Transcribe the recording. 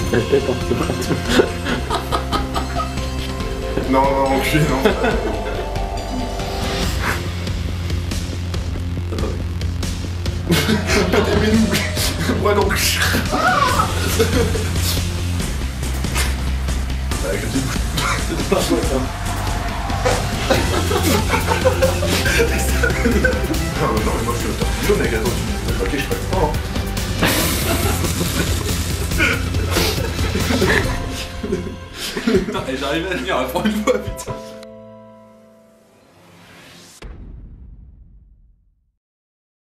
La tête en dessous. Non, non, enculé, non. Attendez. Mais nous. Ouais, donc. Avec le début. C'est pas quoi ça. Non, mais moi je suis le top niveau, mec, attends, ok, je prête pas. Putain, et j'arrivais à tenir la première fois, putain.